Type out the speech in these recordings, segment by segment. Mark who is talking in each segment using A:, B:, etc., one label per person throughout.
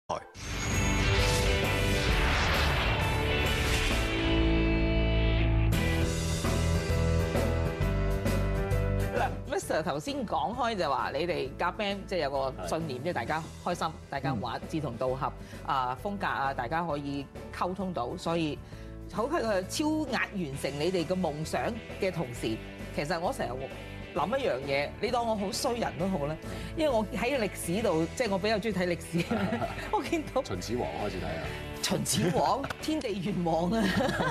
A: Mr. 頭先講開就話你哋夾 band 即係有個信念，即係大家開心，大家玩志同道合風格啊，大家可以溝通到，所以好喺個超額完成你哋嘅夢想嘅同時，其實我成日諗一樣嘢，你當我好衰人都好咧，因為我喺歷史度，即係我比較中意睇歷史，我見到
B: 秦始皇開始睇啊，
A: 秦始皇天地元王啊！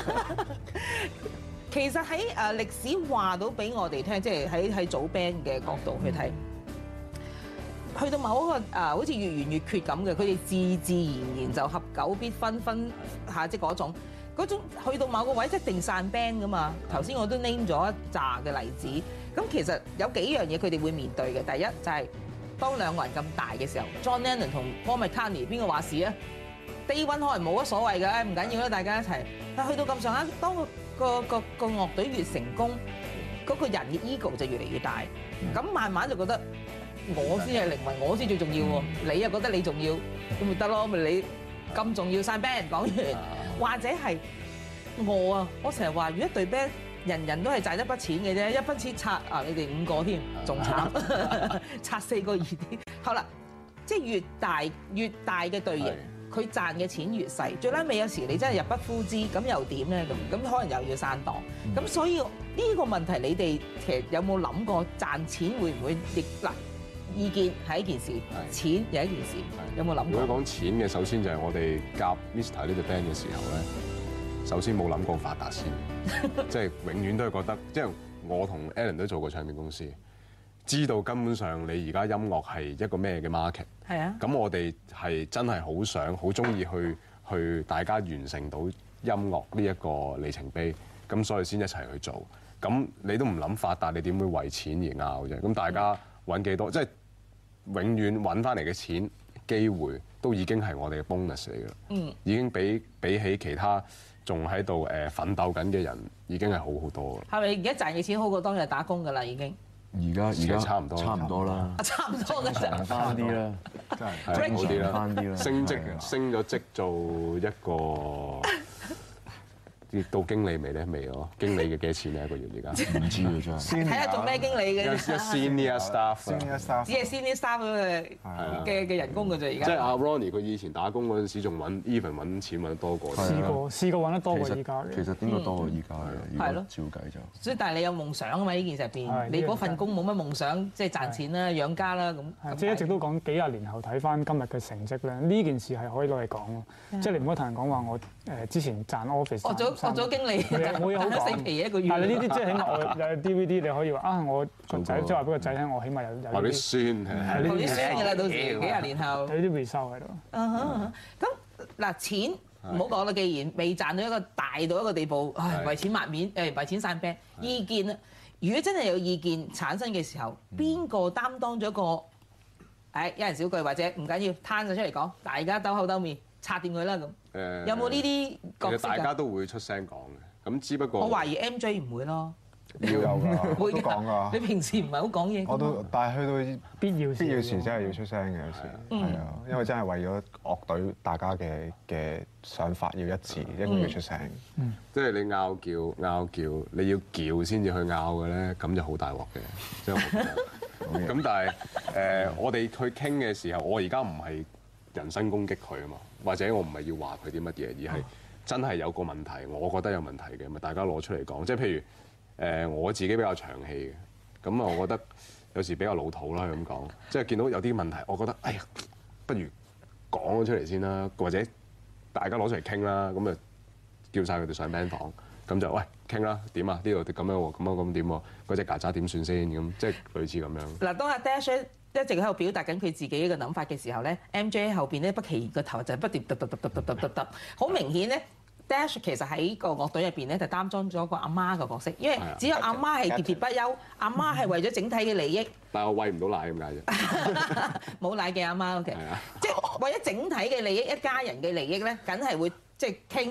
A: 其實喺歷史話到俾我哋聽，即係喺組 band 嘅角度去睇，去到某一個好似越圓越缺咁嘅，佢哋自然就合久必分下，即係嗰種去到某個位一定散 band 噶嘛。頭先我都 name 咗一紮嘅例子，咁其實有幾樣嘢佢哋會面對嘅。第一就係當兩個人咁大嘅時候 ，John Lennon 同 Paul McCartney 邊個話事啊？Day One 可能冇乜所謂㗎，唔緊要啦，大家一齊。但去到咁上下，當個樂隊越成功，嗰個人嘅 ego 就越嚟越大，咁慢慢就覺得我先係靈魂，我先最重要喎，你又覺得你重要，咁咪得咯，咪你咁重要散 band 講完，或者係我成日話，如果隊 band 人人都係賺一筆錢嘅啫，一筆錢拆你哋5個添，仲慘，拆4個易啲。好啦，即係越大嘅隊形。佢賺嘅錢越細，最撚尾有時你真係入不敷支，咁又點咧？咁可能又要散檔。咁所以呢個問題，你哋其實有冇諗過賺錢會唔會亦意見係一件事，錢又一件事，有冇諗過？
B: 如果講錢嘅，首先就係我哋夾 Mr. 呢隊 band 嘅時候咧，首先冇諗過發達先，即係永遠都係覺得，即係我同 Alan 都做過唱片公司。知道根本上你而家音樂係一個咩嘅 market， 係啊，咁我哋係真係好想好中意去大家完成到音樂呢一個里程碑，咁所以先一齊去做。咁你都唔諗發達，你點會為錢而拗啫？咁大家揾幾多，即係永遠揾翻嚟嘅錢機會都已經係我哋嘅 bonus 嚟㗎啦。已經比起其他仲喺度奮鬥緊嘅人，已經係好好多㗎。
A: 係咪而家賺嘅錢好過當日打工㗎啦？已經？
C: 而家
B: 差唔多啦，
A: 差唔多嘅
C: 長翻啲啦，
B: 真係好啲啦，
C: 翻啲啦，
B: 升咗職做一個。到經理未咧？未咯。經理嘅幾多錢咧？一個月而家？
C: 唔知啊真係。
A: 睇下做咩經理嘅。
B: Senior staff。
A: 只係 senior staff 嘅人工㗎啫，而家。
B: 即係阿 Ronnie 佢以前打工嗰陣時，仲even 揾錢揾得多過。
D: 試過揾得多過依家嘅。
C: 其實應該多過依家嘅。係咯，照計就。
A: 所以但係你有夢想啊嘛？呢件事入邊，你嗰份工冇乜夢想，即係賺錢啦、養家啦咁。
D: 即係一直都講幾廿年後睇翻今日嘅成績咧，呢件事係可以攞嚟講咯。即係你唔可以同人講話我之前賺 office。學咗經理， 我有好講
A: 4皮一個月。
D: 但係呢啲即係起碼我有 DVD，你可以話我個仔即係話俾個仔聽，我起碼有。
B: 話啲孫係。
A: 啲孫㗎啦，到時幾廿年後。
D: 有啲回收喺度。
A: 咁嗱，錢唔好講啦，既然未賺到一個大到一個地步，為錢抹面，為錢散 band。意見啊，如果真係有意見產生嘅時候，邊個擔當咗個一人少句或者唔緊要攤咗出嚟講，大家兜口兜面。拆掂佢啦咁，有冇呢啲角色㗎？
B: 大家都會出聲講嘅，咁只不過
A: 我懷疑 MJ 唔會咯，
E: 要有㗎，
A: 會
E: 都講㗎。
A: 你平時唔係好講嘢。
E: 我都，但係去到
D: 必要
E: 時真係要出聲嘅，有時係啊，因為真係為咗樂隊大家嘅想法要一致，一定要出聲。
B: 即係你拗撬，你要撬先至去拗嘅咧，咁就好大鑊嘅，即係我覺得。咁但係我哋去傾嘅時候，我而家唔係人身攻擊佢啊嘛，或者我唔係要話佢啲乜嘢，而係真係有個問題，我覺得有問題嘅，咪大家攞出嚟講。即係譬如我自己比較長氣嘅，咁啊，我覺得有時比較老土啦，咁講，即係見到有啲問題，我覺得哎呀，不如講咗出嚟先啦，或者大家攞出嚟傾啦，咁啊叫晒佢哋上 band 房，咁就喂傾啦，點啊？呢度咁樣喎，咁點喎？嗰隻曱甴點算先？咁即係類似咁樣。
A: 嗱，當阿 Dash一直喺度表達緊佢自己一個諗法嘅時候咧 ，MJ 喺後邊咧不期然個頭就不斷揼，好明顯咧 ，Dash 其實喺個樂隊入邊咧就擔當咗個阿媽嘅角色，因為只有阿媽係喋喋不休，阿媽係為咗整體嘅利益。
B: 但係我餵唔到奶咁解啫。
A: 冇奶嘅阿媽 OK，即係為咗整體嘅利益，一家人嘅利益咧，梗係會即係傾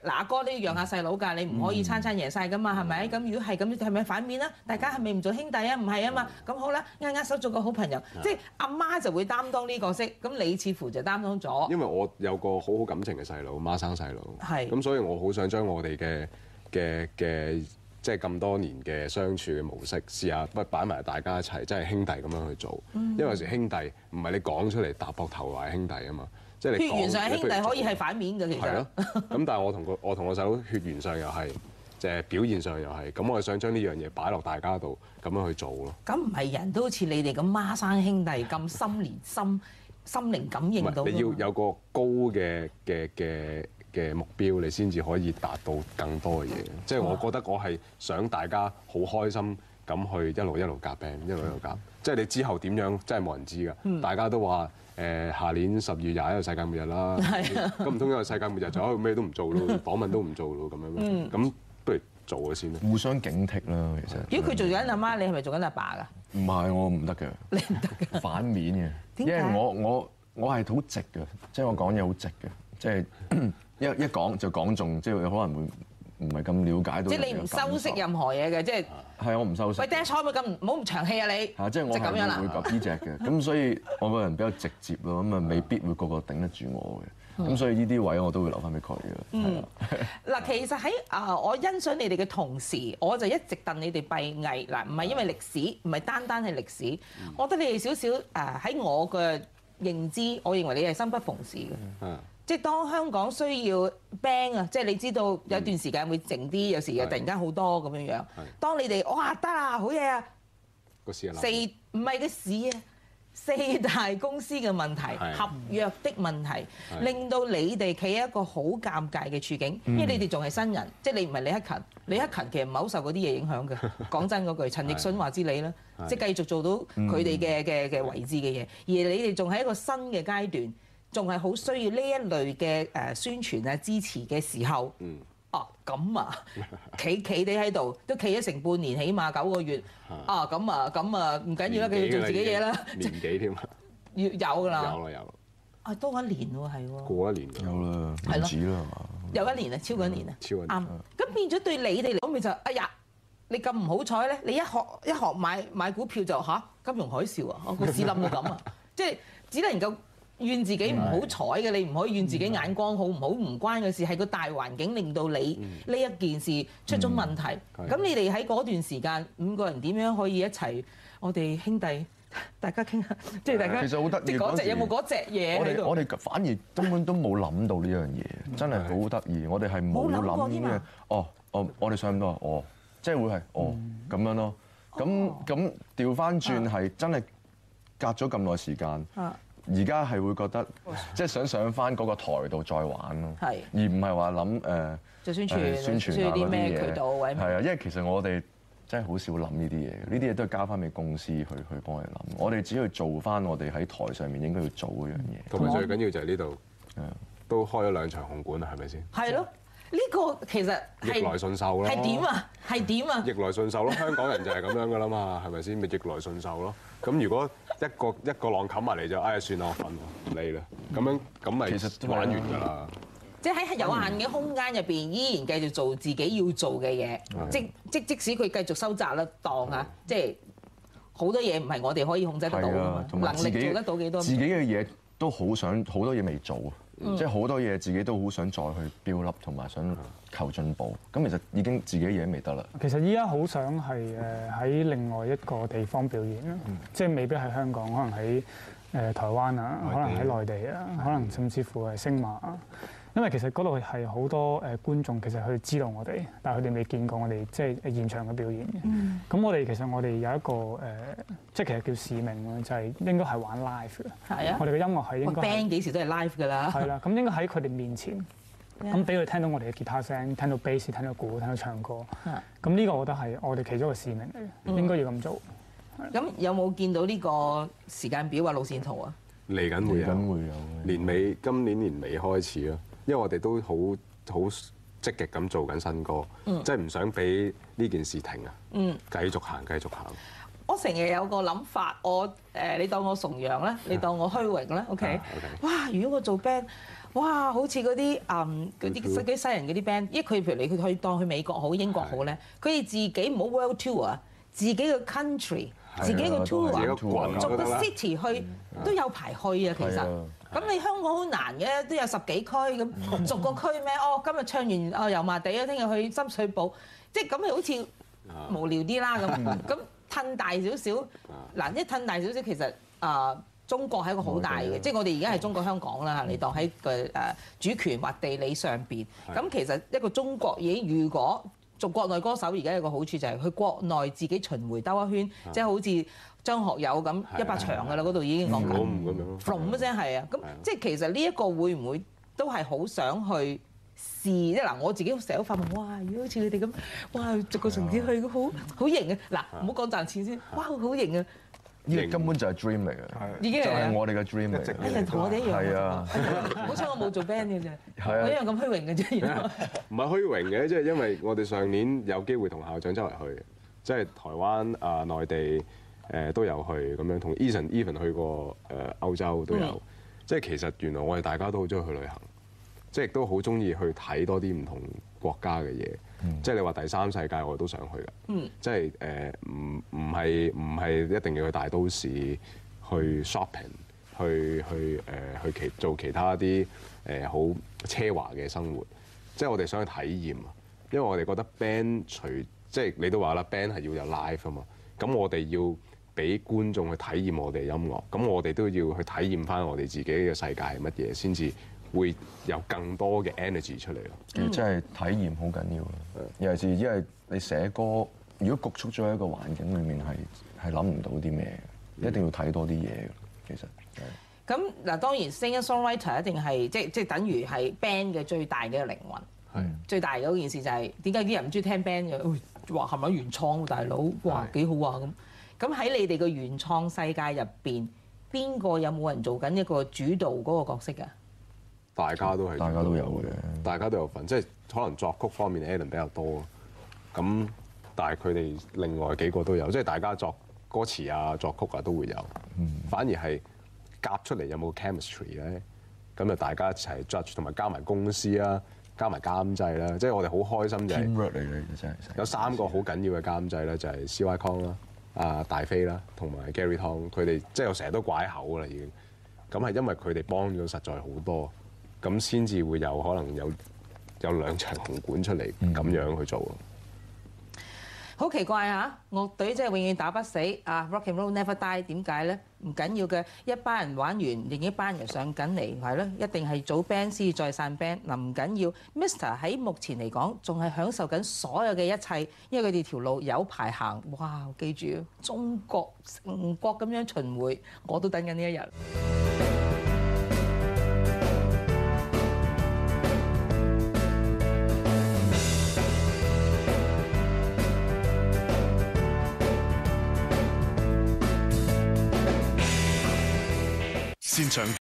A: 嗱哥你要讓下細佬㗎，你唔可以餐贏晒㗎嘛，係咪？咁如果係咁，係咪反面啦？大家係咪唔做兄弟啊？唔係啊嘛。咁好啦，握手做個好朋友，即係阿媽就會擔當呢個角色，咁你似乎就擔當咗。
B: 因為我有個好好感情嘅細佬，孖生細佬，咁所以我好想將我哋嘅即係咁多年嘅相處嘅模式，試下擺埋大家一齊，即係兄弟咁樣去做。因為有時兄弟唔係你講出嚟搭膊頭話係兄弟啊嘛，即係你
A: 血緣上係兄弟可以係反面嘅其實。
B: 係咯。咁但係我同我細佬血緣上又係，即係表現上又係，咁我係想將呢樣嘢擺落大家度，咁樣去做咯。
A: 咁唔係人都好似你哋咁孖生兄弟咁心靈感應到。
B: 你要有個高嘅目標，你先至可以達到更多嘅嘢。即係我覺得我係想大家好開心咁去一路夾 band，一路夾。即係你之後點樣，真係冇人知㗎。大家都話下年12月21日世界末日啦，咁唔通因為世界末日就咩都唔做咯，訪問都唔做咯咁樣。咁不如做咗先啦。
C: 互相警惕啦，其實。
A: 如果佢做緊阿媽，你係咪做緊阿爸㗎？
C: 唔係，我唔得嘅。
A: 你唔得㗎。
C: 反面嘅，因為我係好直嘅，即係我講嘢好直嘅，即係。一講就講中，即係可能會唔係咁了解到。
A: 即係你唔修飾任何嘢嘅，即係。
C: 係我唔修飾。喂
A: ，dance 開咪咁唔好咁長氣啊你。
C: 即係我係會夾呢隻嘅，咁所以我個人比較直接咯，咁啊未必會個個頂得住我嘅，咁所以呢啲位我都會留翻俾佢嘅。
A: 嗱，其實喺我欣賞你哋嘅同時，我就一直戥你哋閉翳嗱，唔係因為歷史，唔係單係歷史，我覺得你哋少少喺我嘅認知，我認為你係生不逢時嘅。即係當香港需要 band 啊，即係你知道有段時間會靜啲，有時又突然間好多咁樣樣。當你哋哇得啊，好嘢啊！
B: 個市啊，
A: 唔係個市啊，四大公司嘅問題、合約的問題，令到你哋企喺一個好尷尬嘅處境，因為你哋仲係新人，即係你唔係李克勤，李克勤其實唔係好受嗰啲嘢影響嘅。講真嗰句，陳奕迅話之你啦，即係繼續做到佢哋嘅位置嘅嘢，而你哋仲喺一個新嘅階段。仲係好需要呢一類嘅宣傳啊支持嘅時候，咁啊，企地喺度都企咗成半年，起碼9個月，咁啊唔緊要啦，繼續做自己嘢啦。
B: 年幾添啊？
A: 有㗎啦。
B: 有啦。
A: 多一年喎，係喎。
B: 過一年
C: 有啦，唔止啦係嘛？
A: 有一年啊，超過一年啊。
B: 超過一年。
A: 啱。咁變咗對你哋嚟講，咪就哎呀，你咁唔好彩咧，你一學買股票就金融海嘯啊，個市冧到咁啊，即係只能夠。怨自己唔好彩嘅，你唔可以怨自己眼光好唔好，唔關嘅事，係個大環境令到你呢一件事出咗問題。咁你哋喺嗰段時間5個人點樣可以一齊？我哋兄弟大家傾下，即係大家
C: 其實好得意，
A: 即係嗰隻有冇嗰隻嘢喺度？
C: 我哋反而根本都冇諗到呢樣嘢，真係好得意。我哋係冇諗嘅。我哋想咁多即係會係咁樣咯。咁調翻轉係真係隔咗咁耐時間。而家係會覺得，即係想上翻嗰個台度再玩咯，而唔係話諗
A: 做宣傳啲咩渠道位。
C: 係啊，因為其實我哋真係好少諗呢啲嘢，呢啲嘢都係交翻俾公司去幫佢諗。我哋只要做翻我哋喺台上面應該要做嗰樣嘢。
B: 同埋最緊要就係呢度，都開咗2場紅館啦，係咪先？
A: 係咯，呢個其實
B: 逆來順受咯。
A: 係點啊？係點啊？
B: 逆來順受咯，香港人就係咁樣噶啦嘛，係咪先？咪逆來順受咯。咁如果一個浪冚埋嚟就算啦，我瞓唔理啦。咁咪其實玩完㗎啦。
A: 即係喺有限嘅空間入邊，依然繼續做自己要做嘅嘢。即使佢繼續收窄啦，即係好多嘢唔係我哋可以控制得到啊嘛。能力做得到幾多？
C: 自己嘅嘢都好想，好多嘢未做，即係好多嘢自己都好想再去 build up，同埋想求進步。咁其實已經自己嘢未得啦。
D: 其實依家好想係喺另外一個地方表演啦，即係未必係香港，可能喺台灣啊，可能喺內地啊，可能甚至乎係星馬啊。因為其實嗰度係好多觀眾其實佢知道我哋，但係佢哋未見過我哋即係現場嘅表演嘅。咁我哋有一個即係其實叫使命咯，就係應該係玩 live 嘅。係啊，我哋嘅音樂係應該
A: band 幾時都係 live 㗎啦。係啦，
D: 咁應該喺佢哋面前，咁俾佢聽到我哋嘅吉他聲，聽到 bass，聽到鼓，聽到唱歌。咁呢個我覺得係我哋其中一個使命嚟嘅，應該要咁做。
A: 咁有冇見到呢個時間表或路線圖啊？
B: 嚟緊會有，今年年尾開始咯。因為我哋都好積極咁做緊新歌，即係唔想俾呢件事停啊！繼續行。
A: 我成日有個諗法，你當我崇洋啦，你當我虛榮啦 ，OK？哇！如果我做 band， 哇，好似嗰啲啲西人嗰啲 band，因為佢譬如你去當去美國好、英國好咧，佢哋自己唔好 world tour 啊，自己個 country、自己個 tour，逐個 city 去都有排去啊，其實。咁你香港好難嘅，都有10幾區咁，逐個區咩？哦，今日唱完油麻地啊，聽日去深水埗，即係咁係好似無聊啲啦咁。咁褪大少少，嗱一褪大少少，其實中國係一個好大嘅，即係我哋而家係中國香港啦，你當喺個主權或地理上邊。咁其實一個中國已經，如果做國內歌手，而家有個好處就係去國內自己巡迴兜一圈，即係好似張學友咁100場㗎啦，嗰度已經講緊，from 一聲係啊，咁即係其實呢一個會唔會都係好想去試？即係嗱，我自己成日都發夢，哇！如果好似你哋咁，哇，逐個城市去，好型啊！嗱，唔好講賺錢先，哇，好型啊！
C: 呢個根本就係 dream 嚟嘅，
A: 已經係
C: 我哋嘅 dream 嚟嘅。
A: 一樣同我哋一樣。
C: 係啊，
A: 好彩我冇做 band 嘅啫，
C: 係啊
A: 我一樣咁虛榮嘅啫。原來
B: 唔係虛榮嘅，即係因為我哋上年有機會同校長周圍去，即係台灣內地都有去咁樣，同 even 去過歐洲都有。即係其實原來我哋大家都好中意去旅行，即係亦都好中意去睇多啲唔同國家嘅嘢。即係你話第三世界，我都想去㗎。即係唔係一定要去大都市去 shopping，去做其他啲好奢華嘅生活。即係我哋想去體驗啊，因為我哋覺得 band 即係你都話啦 ，band 係要有 live 啊嘛。咁我哋要俾觀眾去體驗我哋音樂，咁我哋都要去體驗翻我哋自己嘅世界係乜嘢，先至會有更多嘅 energy 出嚟咯。
C: 其實真係體驗好緊要嘅，尤其是因為你寫歌，如果局促咗喺一個環境裏面係諗唔到啲咩嘅，一定要睇多啲嘢嘅。其實
A: 咁嗱，當然 singer-songwriter 一定係即等於係 band 嘅最大嘅靈魂。最大嗰件事就係點解啲人唔中意聽 band 嘅？話係咪原創大佬？哇，幾好啊咁。咁喺你哋嘅原創世界入邊，邊個有冇人做緊一個主導嗰個角色㗎？
B: 大家都有
C: 嘅，
B: 大家都有份，即係可能作曲方面 Alan 比較多，咁但係佢哋另外幾個都有，即係大家作歌詞啊、作曲啊都會有，反而係夾出嚟有冇 chemistry 咧，咁就大家一齊 judge， 同埋加埋公司啦，加埋監製啦，即係我哋好開心就係
C: teamwork 嚟嘅，真係
B: 有3個好緊要嘅監製咧，就係 CY Kong 啦、大飛啦，同埋 Gary Tong， 佢哋即係我成日都掛喺口㗎啦已經，咁係因為佢哋幫咗實在好多。咁先至會有可能有2場紅館出嚟咁樣去做。
A: 好奇怪嚇，樂隊真係永遠打不死啊 ！Rock and roll never die， 點解咧？唔緊要嘅，一班人玩完，另一班人上緊嚟，係咯，一定係組 band 先至再散 band。嗱唔緊要 ，Mr 喺目前嚟講仲係享受緊所有嘅一切，因為佢哋條路有排行。哇！記住，中國成國咁樣巡迴，我都等緊呢一日。
F: 現場